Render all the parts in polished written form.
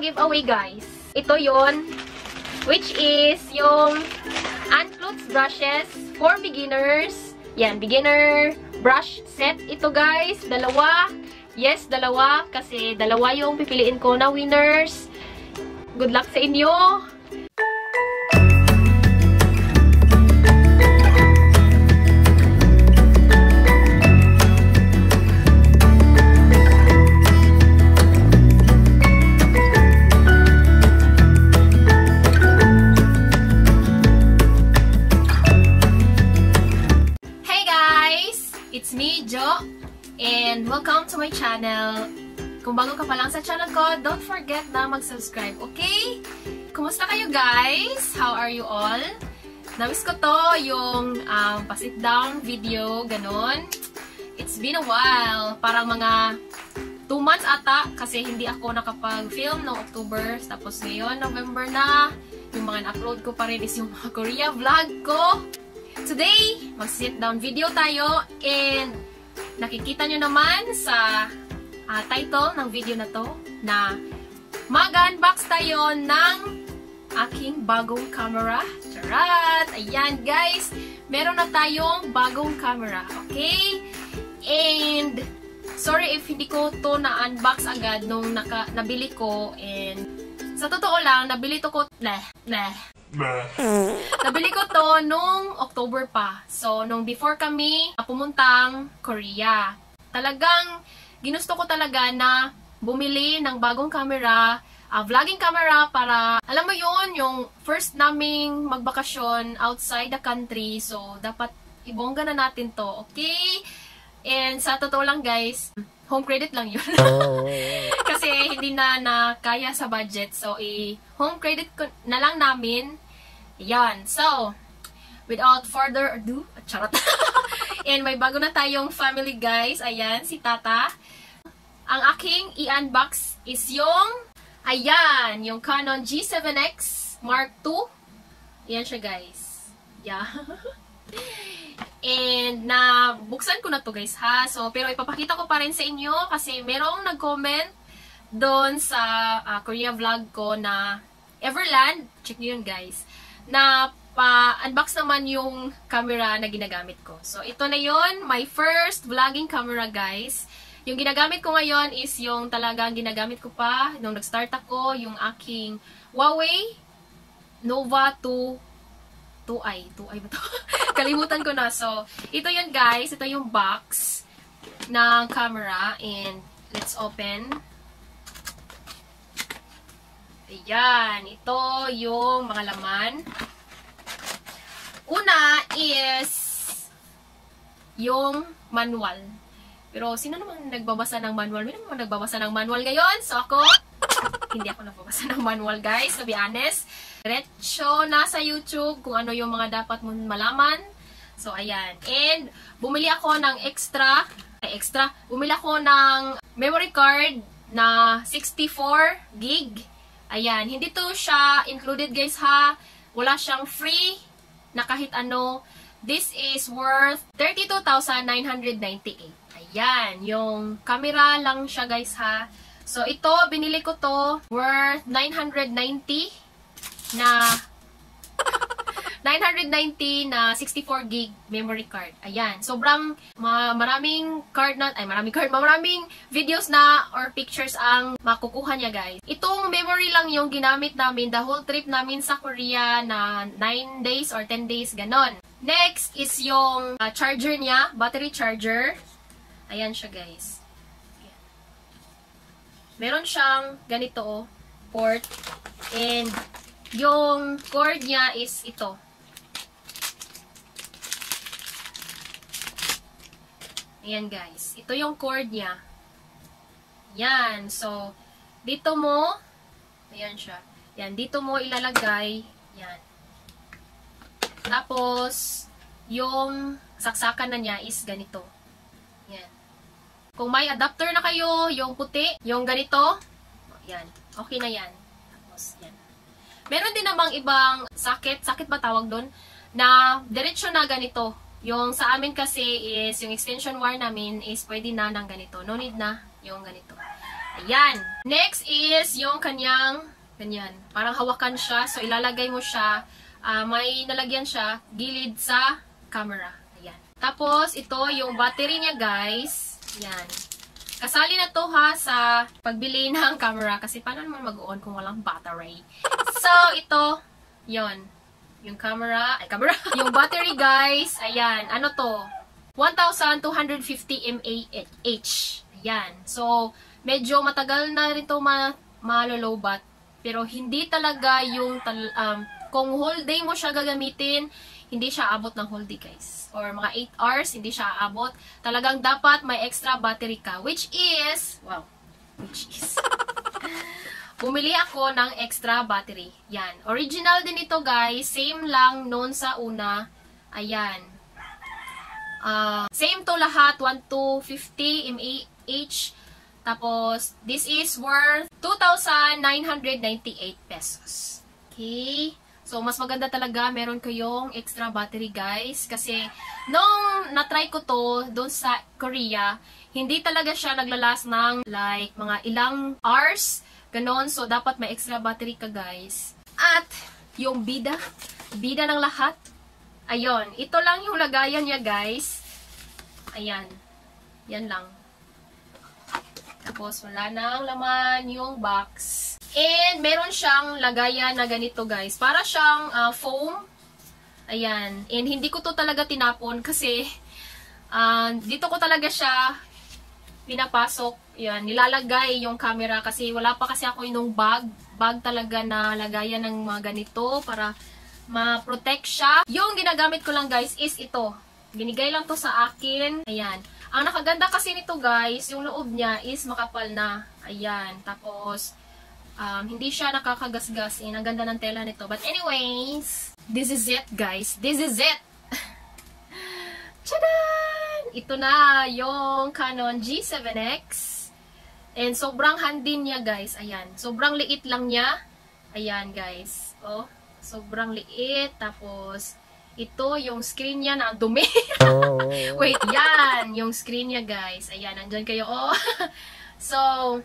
giveaway guys. Ito yon, which is yung Unclutz brushes for beginners. Yan, beginner brush set. Ito guys, dalawa. Yes, dalawa. Kasi dalawa yung pipiliin ko na winners. Good luck sa inyo! It's me, Jo, and welcome to my channel. Kung bago ka pa lang sa channel ko, don't forget na mag-subscribe, okay? Kumusta kayo guys? How are you all? Namiss ko to, yung pa-sit down video, ganon. It's been a while, parang mga 2 months ata, kasi hindi ako nakapag-film noong October, tapos ngayon, November na. Yung mga na-upload ko pa rin is yung mga Korea vlog ko. Today, mag-sit down video tayo and nakikita nyo naman sa title ng video na to na mag-unbox tayo ng aking bagong camera. Charat! Ayan guys, meron na tayong bagong camera, okay? And sorry if hindi ko to na-unbox agad nung nabili ko, and sa totoo lang, nabili ko to nung October pa. So, nung before kami pumuntang Korea. Talagang, ginusto ko talaga na bumili ng bagong camera, vlogging camera para, alam mo yun, yung first naming magbakasyon outside the country. So, dapat ibongga na natin to, okay? And sa totoo lang guys, home credit lang yun. Kasi hindi na kaya sa budget. So, home credit na lang namin. Yan. So, without further ado, charot. And may bago na tayong family guys. Ayan, si Tata. Ang aking i-unbox is yung, ayan, yung Canon G7X Mark II. Ayan siya guys. Yeah. And nabuksan ko na to guys ha. So, pero ipapakita ko pa rin sa inyo kasi merong nag-comment doon sa Korea vlog ko na Everland. Check nyo yun guys. Na pa-unbox naman yung camera na ginagamit ko. So, ito na yon, my first vlogging camera guys. Yung ginagamit ko ngayon is yung talagang ginagamit ko pa nung nag-start ako, yung aking Huawei Nova 2i ba to? Kalimutan ko na. So, ito yun guys. Ito yung box ng camera. And, let's open. Ayan. Ito yung mga laman. Una is yung manual. Pero, sino naman nagbabasa ng manual? May naman nagbabasa ng manual ngayon. So, ako, hindi ako nagbabasa ng manual guys, to be honest. Diretso na sa YouTube kung ano yung mga dapat mong malaman. So, ayan. And, bumili ako ng bumili ako ng memory card na 64 gig. Ayan. Hindi to siya included guys ha. Wala siyang free na kahit ano. This is worth 32,998. Ayan. Yung camera lang siya guys ha. So, ito, binili ko to worth 990 na 64 gig memory card. Ayan. Sobrang maraming maraming videos na or pictures ang makukuha niya, guys. Itong memory lang yung ginamit namin the whole trip namin sa Korea na 9 days or 10 days, ganon. Next is yung charger niya, battery charger. Ayan siya, guys. Ayan. Meron siyang ganito, port. And yung cord niya is ito. Ayan guys. Ito yung cord niya. Yan. So, dito mo, ayan siya. Yan. Dito mo ilalagay. Yan. Tapos, yung saksakan na niya is ganito. Yan. Kung may adapter na kayo, yung puti, yung ganito, yan. Okay na yan. Tapos, yan. Meron din namang ibang socket ba tawag doon, na diretso na ganito. Yung sa amin kasi is, yung extension wire namin is pwede na ng ganito. No need na yung ganito. Ayan. Next is yung kanyang, ganyan. Parang hawakan siya. So, ilalagay mo siya. May nalagyan siya gilid sa camera. Ayan. Tapos, ito yung battery niya, guys. Ayan. Kasali na to ha sa pagbili ng camera. Kasi paano naman mag-on kung walang battery? So, ito, yon yung camera. Ay, camera. Yung battery, guys. Ayan. Ano to? 1,250 mAh. Ayan. So, medyo matagal na rin to malolobat. Pero hindi talaga yung kung whole day mo siya gagamitin, hindi siya abot ng whole day, guys. Or mga 8 hours, hindi siya abot. Talagang dapat may extra battery ka. Which is, bumili ako ng extra battery. Yan. Original din ito, guys. Same lang noon sa una. Ayan. Same to lahat. 1,250 mAh. Tapos, this is worth 2,998 pesos. Okay? So, mas maganda talaga meron kayong extra battery, guys. Kasi, nung na-try ko to doon sa Korea, hindi talaga siya naglalas ng like mga ilang hours. Ganon. So, dapat may extra battery ka, guys. At, yung bida ng lahat, ayun. Ito lang yung lagayan niya, guys. Ayan. Yan lang. Tapos, wala nang laman yung box. And, meron siyang lagayan na ganito, guys. Para siyang foam. Ayan. And, hindi ko to talaga tinapon kasi dito ko talaga siya pinapasok. Yan. Nilalagay yung camera kasi wala pa kasi ako yung bag. Bag talaga na lagayan ng mga ganito para ma-protect siya. Yung ginagamit ko lang, guys, is ito. Binigay lang to sa akin. Ayan. Ang nakaganda kasi nito, guys, yung loob niya is makapal na. Ayan. Tapos, hindi siya nakakagasgas. Ang ganda ng tela nito. But anyways, this is it, guys. This is it! Tchadan! Ito na yung Canon G7X. And sobrang handy niya, guys. Ayan. Sobrang liit lang niya. Ayan, guys. Oh, sobrang liit. Tapos, ito yung screen niya na dumi. Wait, yan. Yung screen niya, guys. Ayan, nandyan kayo. Oh. So,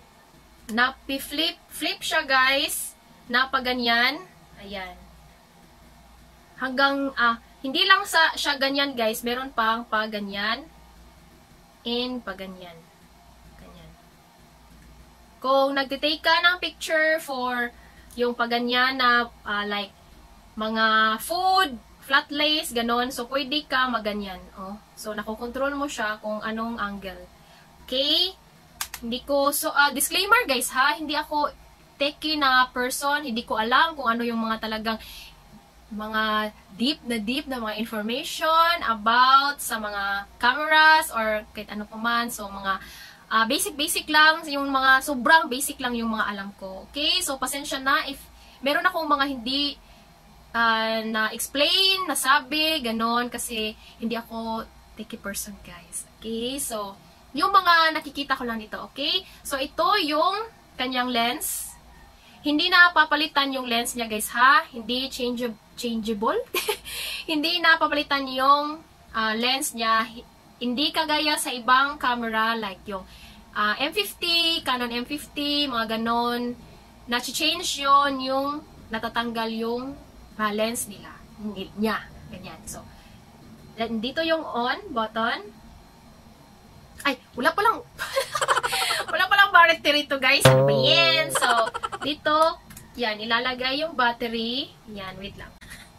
flip siya, guys. Napaganyan. Ayan. Hanggang, hindi lang siya ganyan, guys. Meron pang paganyan. And paganyan. Ganyan. Kung nagtitake ka ng picture for yung paganyan na, like, mga food, flat lace, ganon. So, pwede ka maganyan. Oh. So, nakokontrol mo siya kung anong angle. Okay? Hindi ko, so, disclaimer, guys, ha? Hindi ako techie na person. Hindi ko alam kung ano yung mga talagang mga deep na mga information about sa mga cameras or kahit ano pa man. So, mga basic lang. Yung mga sobrang basic lang yung mga alam ko. Okay? So, pasensya na if meron akong mga hindi na-explain, nasabi, ganon, kasi hindi ako techie person, guys. Okay? So, yung mga nakikita ko lang dito, okay? So, ito yung kanyang lens. Hindi na papalitan yung lens niya, guys, ha? Hindi changeable. Hindi na papalitan yung lens niya. Hindi kagaya sa ibang camera, like yung M50, Canon M50, mga ganon. Na-change yun, yung natatanggal yung lens niya. Ganyan. So, dito yung on button. Ay, wala palang battery to, guys. Ano ba yan? So, dito, yan, ilalagay yung battery. Yan, wait lang.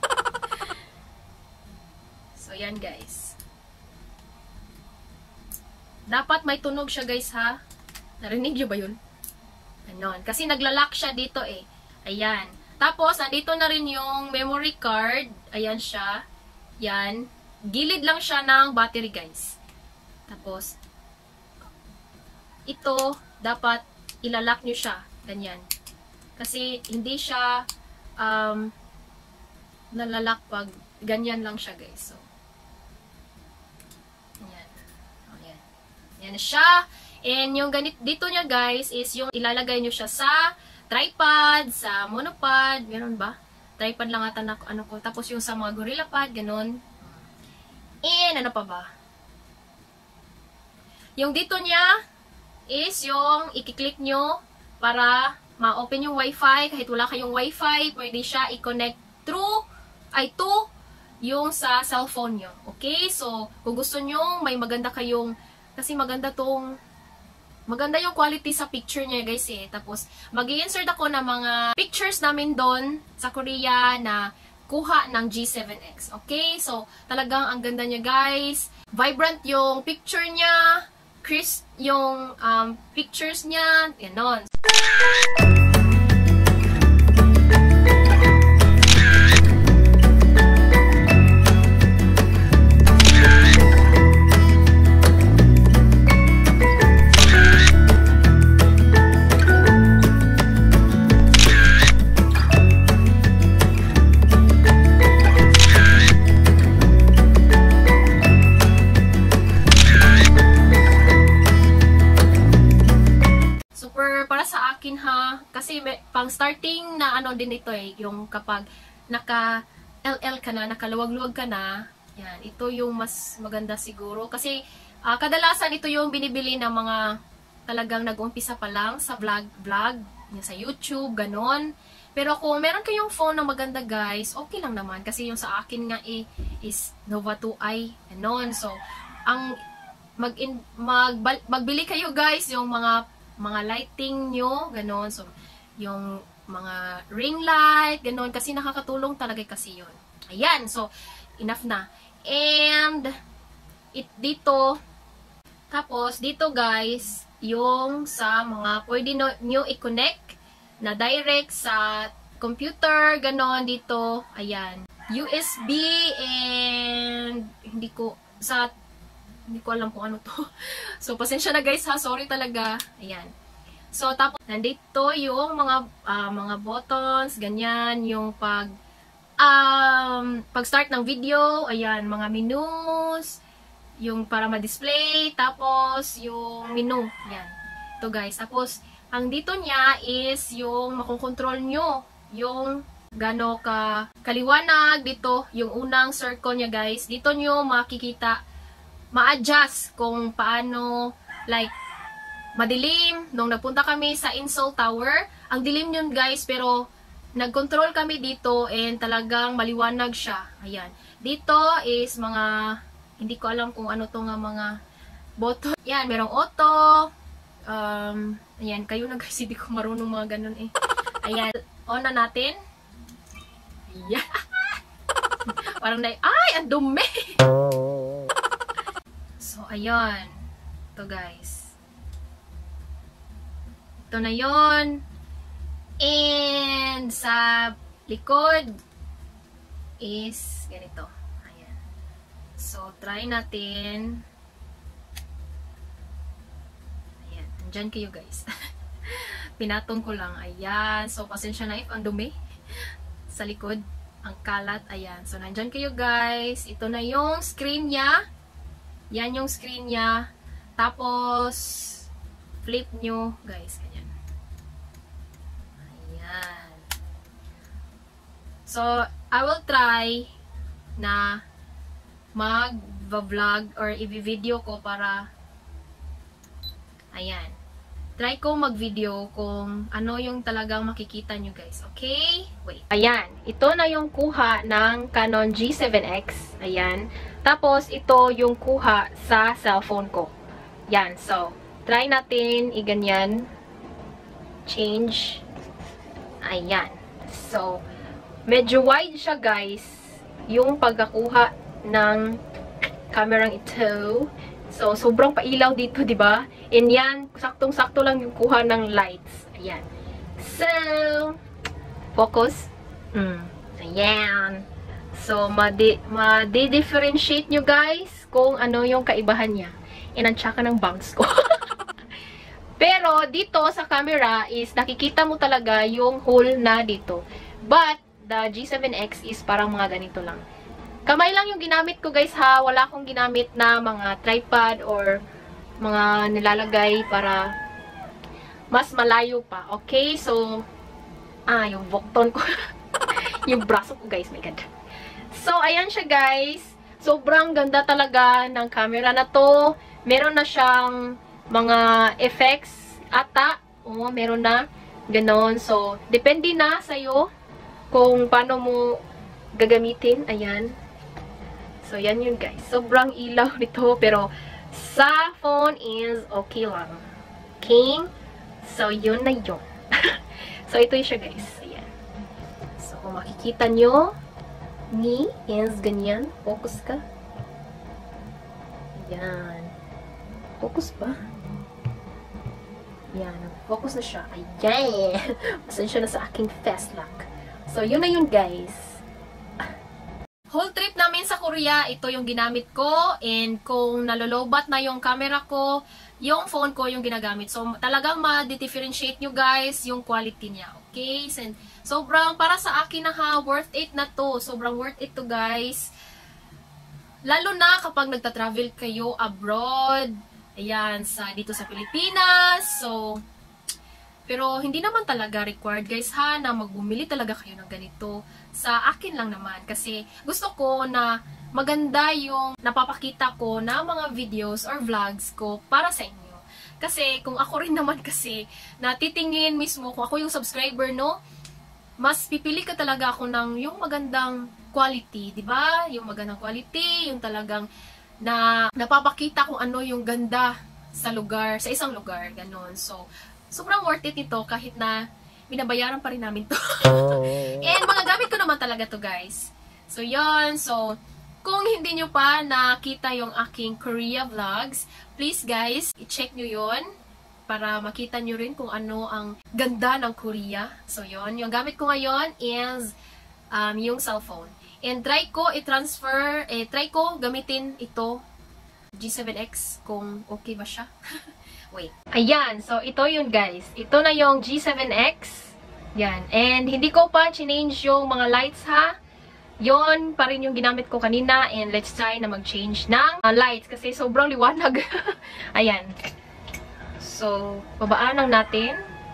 So, yan, guys. Dapat may tunog siya, guys, ha? Narinig niyo ba yun? Ganon. Kasi naglalak siya dito, eh. Ayan. Tapos, nandito na rin yung memory card. Ayan siya. Yan. Gilid lang siya ng battery, guys. Tapos, ito, dapat ilalak nyo siya. Ganyan. Kasi, hindi siya nalalak pag ganyan lang siya, guys. So, ayan. Ayan. Ayan na siya. And yung dito niya, guys, is yung ilalagay nyo siya sa tripod, sa monopod. Meron ba? Tripod lang ata na ano ko. Tapos yung sa mga GorillaPod, ganun. And ano pa ba? Yung dito niya, is yung i-click nyo para ma-open yung wifi. Kahit wala kayong wifi, pwede siya i-connect to yung sa cellphone nyo. Okay? So, kung gusto nyo, may maganda kayong, kasi maganda yung quality sa picture niya guys eh. Tapos, mag-i-insert ako ng mga pictures namin doon sa Korea na kuha ng G7X. Okay? So, talagang ang ganda niya guys. Vibrant yung picture niya. Crisp yung pictures niya. Ganon. Kasi pang starting na ano din ito eh, yung kapag naka-LL ka na, nakaluwag-luwag ka na, yan, ito yung mas maganda siguro. Kasi kadalasan ito yung binibili ng mga talagang nag-umpisa pa lang sa vlog, sa YouTube, ganon. Pero kung meron kayong phone na maganda guys, okay lang naman. Kasi yung sa akin nga eh, is Nova 2i, ganon. So, magbili kayo guys yung mga lighting nyo, ganon. So, yung mga ring light, ganon. Kasi nakakatulong talaga kasi yun. Ayan. So, enough na. And, dito, tapos, dito guys, yung sa mga pwede nyo i-connect na direct sa computer, ganon, dito. Ayan. USB and, hindi ko alam kung ano to. So, pasensya na guys ha. Sorry talaga. Ayan. So, tapos, nandito yung mga buttons, ganyan, yung pag-start ng video, ayan, mga menus, yung para ma-display, tapos, yung menu, ayan. Ito guys. Tapos, ang dito niya is yung makukontrol nyo, yung gano kaliwanag, dito, yung unang circle niya guys. Dito nyo makikita, ma-adjust kung paano, like, madilim. Nung nagpunta kami sa Insol Tower, ang dilim yun guys, pero nag-control kami dito and talagang maliwanag siya. Ayan. Dito is mga, hindi ko alam kung ano to nga mga button. Ayan, merong auto. Ayan, kayo na guys, hindi ko marunong mga ganun eh. Ayan, on na natin. Ayan. Parang ay, ang dumi! So, ayan. Ito guys. Ito na yon. And sa likod is ganito. Ayan. So, try natin. Ayan. Andyan kayo guys. Pinatong ko lang. Ayan. So, pasensya na if ang dumi. Sa likod. Ang kalat. Ayan. So, nandyan kayo guys. Ito na yung screen niya. Yan yung screen niya. Tapos, flip nyo guys. Ganyan. Ayan. So, I will try na mag-vlog or i-video ko para ayan. Try ko mag-video kung ano yung talagang makikita nyo guys. Okay? Wait. Ayan. Ito na yung kuha ng Canon G7X. Ayan. Tapos, ito yung kuha sa cellphone ko. Yan. So, try natin i-ganyan. Change. Ayan. So, medyo wide siya guys. Yung pagkakuha ng kamerang ito. So, sobrang pailaw dito, di ba? And yan, saktong-sakto lang yung kuha ng lights. Ayan. So, focus. Ayan. So, ma-differentiate nyo guys kung ano yung kaibahan niya. And ang tsaka ng bangs ko. Pero, dito sa camera is nakikita mo talaga yung hole na dito. But, the G7X is parang mga ganito lang. Kamay lang yung ginamit ko guys ha. Wala akong ginamit na mga tripod or mga nilalagay para mas malayo pa. Okay? So, yung bokton ko. Yung braso ko guys. My God. So, ayan siya guys. Sobrang ganda talaga ng camera na to. Meron na siyang mga effects ata. Oo, meron na. Ganon. So, depende na sa'yo kung paano mo gagamitin. Ayan. So, yan yun guys. Sobrang ilaw nito. Pero, sa phone is okay lang. Okay? So, yun na yun. So, ito yun siya guys. Ayan. So, kung makikita nyo, ni is ganyan. Focus ka. Ayan. Focus ba? Ayan. Focus na siya. Ayan. Pasensya na sa aking fast lock. So, yun na yun guys. Whole trip namin sa Korea, ito yung ginamit ko. And kung nalolobat na yung camera ko, yung phone ko yung ginagamit. So, talagang ma-differentiate nyo guys yung quality niya. Okay? And sobrang, para sa akin na ha, worth it na to. Sobrang worth it to guys. Lalo na kapag nagta-travel kayo abroad. Ayan, dito sa Pilipinas. So, pero hindi naman talaga required guys ha, na magbumili talaga kayo ng ganito. Sa akin lang naman. Kasi gusto ko na maganda yung napapakita ko na mga videos or vlogs ko para sa inyo. Kasi kung ako rin naman kasi natitingin mismo, kung ako yung subscriber, no, mas pipili ka talaga ako ng yung magandang quality, di ba? Yung magandang quality, yung talagang na napapakita kung ano yung ganda sa lugar, sa isang lugar, ganon. So, sobrang worth it ito kahit na binabayaran pa rin namin to. And mga gamit ko naman talaga to guys. So, yon. So, kung hindi nyo pa nakita yung aking Korea vlogs, please guys, i-check nyo yon para makita nyo rin kung ano ang ganda ng Korea. So, yon. Yung gamit ko ngayon is yung cellphone. And try ko i-transfer, try ko gamitin ito, G7X, kung okay ba siya. Wait. Ayan. So, ito yun guys. Ito na yung G7X. Yan. And hindi ko pa change yung mga lights ha. Yon pa rin yung ginamit ko kanina. And let's try na mag-change ng lights. Kasi sobrang liwanag. Ayan. So, babaan lang natin.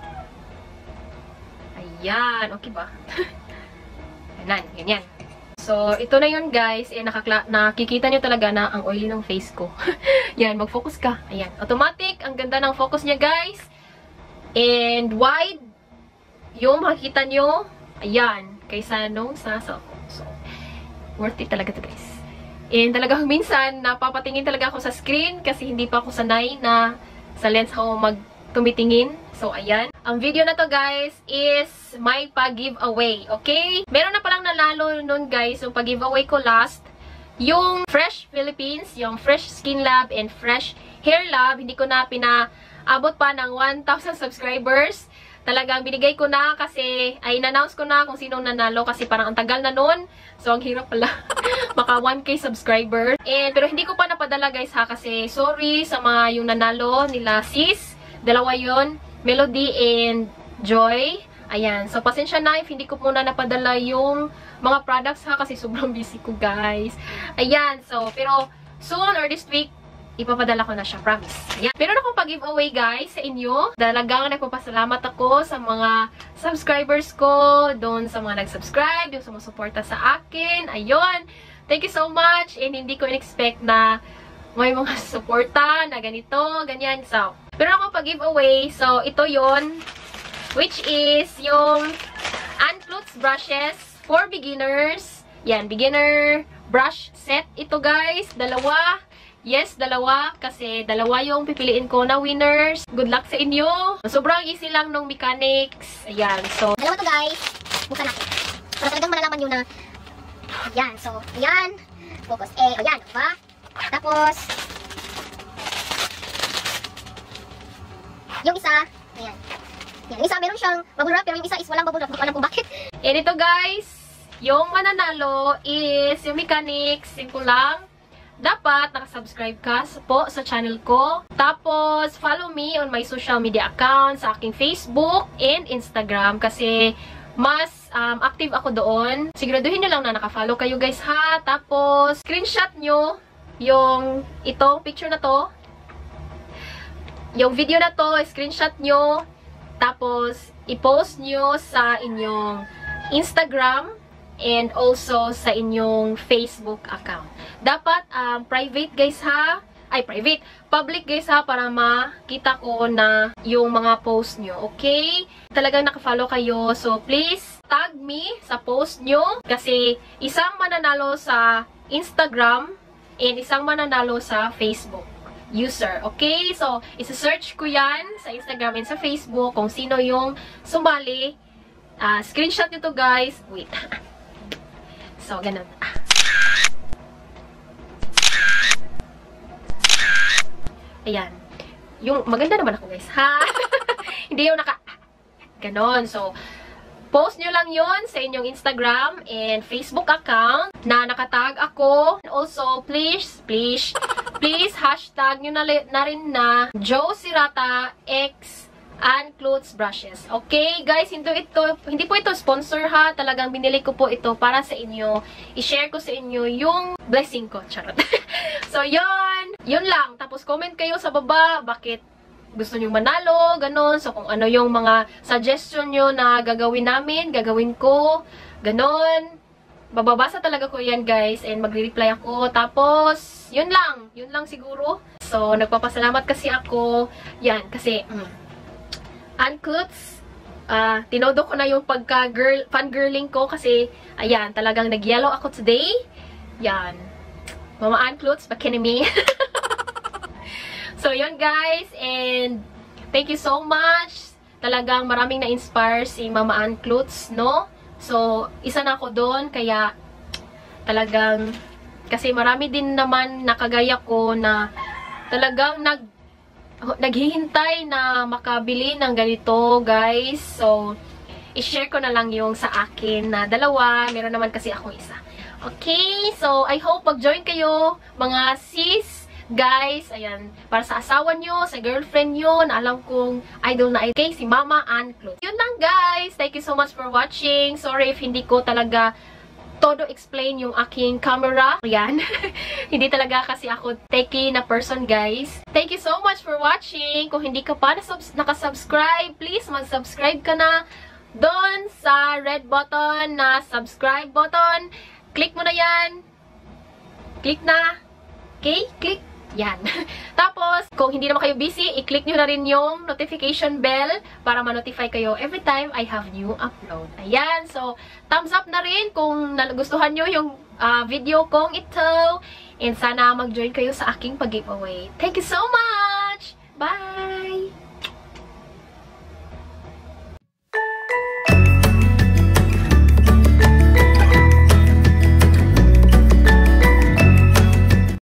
Ayan. Okay ba? Ayan. Ganyan. So, ito na yun guys. Eh, nakikita nyo talaga na ang oily ng face ko. Yan, mag-focus ka. Ayan. Automatic. Ang ganda ng focus niya guys. And wide. Yung makikita nyo. Ayan. Kaysa nung sa cellphone. So, worth it talaga to guys. And talagang minsan, napapatingin talaga ako sa screen kasi hindi pa ako sanay na sa lens ako tumitingin. So, ayan. Ang video na to, guys, is my pag-giveaway. Okay? Meron na palang nanalo nun, guys, yung pag-giveaway ko last. Yung Fresh Philippines, yung Fresh Skin Lab, and Fresh Hair Lab. Hindi ko na pinaabot pa ng 1,000 subscribers. Talagang binigay ko na kasi, ay in-announce ko na kung sinong nanalo kasi parang ang tagal na nun. So, ang hirap pala. Maka 1K subscribers. Pero hindi ko pa napadala, guys, ha, kasi sorry sa mga yung nanalo nila sis. Dalawa yon, Melody and Joy. Ayan. So, pasensya na if hindi ko muna napadala yung mga products ha kasi sobrang busy ko guys. Ayan. So, pero soon or this week, ipapadala ko na siya. Promise. Ayan. Pero na akong pag-giveaway guys sa inyo. Talagang nagpapasalamat ako sa mga subscribers ko, doon sa mga nag-subscribe, yung sumusuporta sa akin. Ayun. Thank you so much. And hindi ko in-expect na may mga suporta na ganito, ganyan. So, pero ako pag-giveaway. So, ito yon, which is yung Antlutz brushes for beginners. Yan, beginner brush set. Ito guys, dalawa. Yes, dalawa. Kasi dalawa yung pipiliin ko na winners. Good luck sa inyo. Sobrang easy lang nung mechanics. Ayan, so. Dalawa to guys. Buksan natin. Para talagang malalaman nyo na. Ayan, so. Ayan. Focus. Ayan, diba? Tapos, yung isa, ayan. Yung isa, meron siyang bubble wrap, pero yung isa is walang bubble wrap. Hindi ko alam kung bakit. And ito guys, yung mananalo is yung mechanics. Simple lang. Dapat nakasubscribe ka po sa channel ko. Tapos, follow me on my social media accounts, sa aking Facebook and Instagram. Kasi, mas active ako doon. Siguraduhin nyo lang na nakafollow kayo guys ha. Tapos, screenshot nyo yung itong picture na to. Yung video na to, screenshot nyo. Tapos, i-post nyo sa inyong Instagram and also sa inyong Facebook account. Dapat private guys ha. private. Public guys ha, para makita ko na yung mga post nyo. Okay? Talagang nakafollow kayo. So, please tag me sa post nyo. Kasi isang mananalo sa Instagram and isang mananalo sa Facebook user. Okay? So, isa-search ko yan sa Instagram and sa Facebook kung sino yung sumali. Screenshot nyo to guys. Wait. So, ganun. Ayan. Yung, maganda naman ako guys, ha? Hindi yung ganon. So, post nyo lang yon sa inyong Instagram and Facebook account na nakatag ako. Also, please, hashtag nyo na rin na Joe Sirata X Ann Clothes Brushes. Okay, guys, hindi po ito sponsor ha. Talagang binili ko po ito para sa inyo. I-share ko sa inyo yung blessing ko. Charot. So, yun lang. Tapos, comment kayo sa baba. Bakit gusto nyo manalo? Ganon. So, kung ano yung mga suggestion nyo na gagawin namin, gagawin ko. Ganon. Bababasa talaga ko yan, guys. And magre-reply ako. Tapos, yun lang. Yun lang siguro. So, nagpapasalamat kasi ako. Yan, kasi, Ann Clothes, tinodo ko na yung fangirling ko kasi, ayan, talagang nag-yellow ako today. Yan. Mama Ann Clothes, Bakinimi. So, yun guys. And, thank you so much. Talagang maraming na-inspire si Mama Ann Clothes, no? So, isa na ako doon. Kaya, talagang, kasi marami din naman nakagaya ko na talagang naghihintay na makabili ng ganito, guys. So, i-share ko na lang yung sa akin na dalawa. Meron naman kasi akong isa. Okay? So, I hope mag-join kayo, mga sis, guys. Ayan. Para sa asawa nyo, sa girlfriend nyo, na alam kong idol na idol. Okay? Si Mama Ann Clothes. Yun lang, guys. Thank you so much for watching. Sorry if hindi ko talaga todo explain yung aking camera. Ayan. Hindi talaga kasi ako techie na person, guys. Thank you so much for watching. Kung hindi ka pa nakasubscribe, please mag-subscribe ka na doon sa red button na subscribe button. Click mo na yan. Click na. Okay? Click. Yan. Tapos, kung hindi naman kayo busy, i-click nyo na rin yung notification bell para ma-notify kayo every time I have new upload. Ayan. So, thumbs up na rin kung nagustuhan nyo yung video kong ito. And sana mag-join kayo sa aking pag-giveaway. Thank you so much! Bye!